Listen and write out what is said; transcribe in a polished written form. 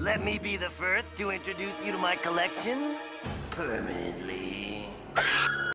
Let me be the first to introduce you to my collection permanently.